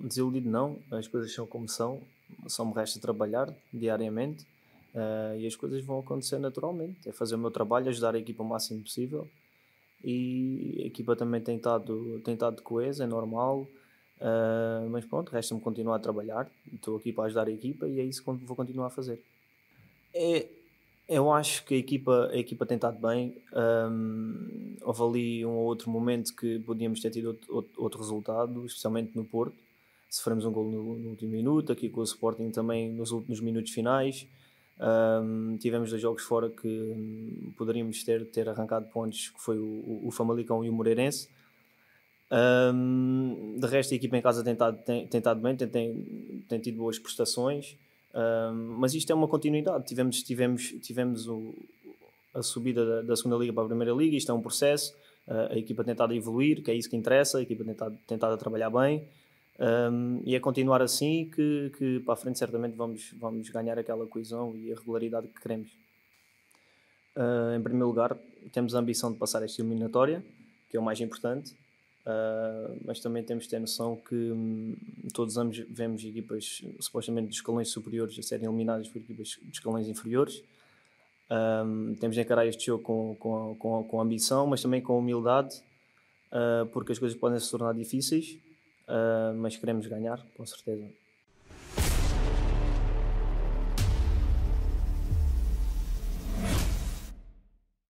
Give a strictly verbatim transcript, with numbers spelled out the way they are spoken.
Desiludido não, as coisas são como são, só me resta trabalhar diariamente, eh, e as coisas vão acontecer naturalmente. É fazer o meu trabalho, ajudar a equipa o máximo possível e a equipa também tem estado, tem estado coesa, é normal, eh, mas pronto, resta-me continuar a trabalhar. Estou aqui para ajudar a equipa e é isso que vou continuar a fazer. É, eu acho que a equipa, a equipa tem estado bem. Hum, houve ali um ou outro momento que podíamos ter tido outro, outro- outro resultado, especialmente no Porto. Sofremos um gol no, no último minuto, aqui com o Sporting também nos últimos minutos finais. Hum, tivemos dois jogos fora que hum, poderíamos ter, ter arrancado pontos, que foi o, o, o Famalicão e o Moreirense. Hum, de resto, a equipa em casa tem estado, tem, tem estado bem, tem, tem, tem tido boas prestações. Hum, mas isto é uma continuidade. Tivemos, tivemos, tivemos o, a subida da, da segunda Liga para a Primeira Liga, isto é um processo. Uh, a equipa tem estado a evoluir, que é isso que interessa, a equipa tem estado, tem estado a trabalhar bem. Hum, e é continuar assim que, que para a frente certamente vamos, vamos ganhar aquela coesão e a regularidade que queremos. Uh, em primeiro lugar, temos a ambição de passar esta eliminatória, que é o mais importante, uh, mas também temos de ter noção que hum, todos os anos vemos equipas supostamente de escalões superiores a serem eliminadas por equipas de escalões inferiores. Um, temos de encarar este jogo com, com, com, com ambição, mas também com humildade, uh, porque as coisas podem se tornar difíceis, uh, mas queremos ganhar, com certeza.